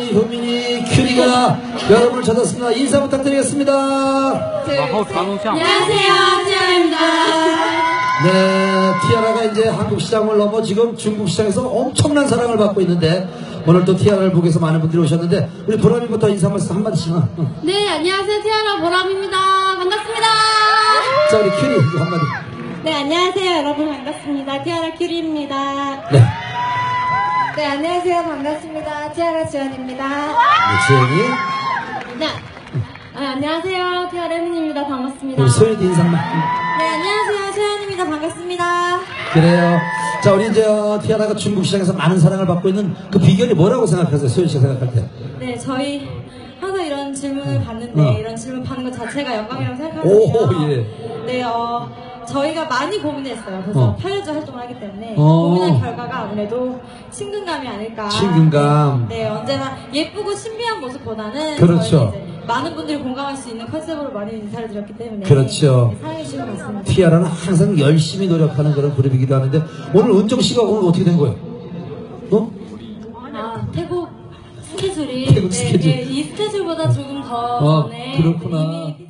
우리 효민이 큐리가 여러분을 찾았습니다. 인사 부탁드리겠습니다. 안녕하세요, 티아라입니다. 네, 티아라가 이제 한국 시장을 넘어 지금 중국 시장에서 엄청난 사랑을 받고 있는데 오늘 또 티아라를 보기 위해서 많은 분들이 오셨는데 우리 보람이부터 인사 말씀 한마디씩만. 네, 안녕하세요, 티아라 보람입니다. 반갑습니다. 자, 우리 큐리 한마디. 네, 안녕하세요, 여러분 반갑습니다. 티아라 큐리입니다. 네. 네, 안녕하세요, 반갑습니다. 티아라 지원입니다. 네, 지연이. 네, 안녕하세요, 티아라 혜민입니다. 반갑습니다. 우리 소연이 인사만. 네, 안녕하세요, 최연입니다. 반갑습니다. 그래요. 자, 우리 이제 티아라가 중국 시장에서 많은 사랑을 받고 있는 그 비결이 뭐라고 생각하세요? 소연 씨가 생각할 때. 네, 저희 항상 이런 질문을 받는데 이런 질문 받는 것 자체가 영광이라고 생각하거든요. 오, 예. 네, 저희가 많이 고민했어요. 그래서 8년째 활동을 하기 때문에 어. 고민한 결과가 아무래도 친근감이 아닐까. 친근감. 네, 언제나 예쁘고 신비한 모습보다는 그렇죠. 저희는 이제 많은 분들이 공감할 수 있는 컨셉으로 많이 인사를 드렸기 때문에 그렇죠. 네, 사랑해 주시는 것 같습니다. 티아라는 항상 열심히 노력하는 그런 그룹이기도 하는데 오늘 은정 씨가 오늘 어떻게 된 거예요? 태국 스케줄이 태국 스케줄. 이 스케줄보다 조금 더 그렇구나. 이미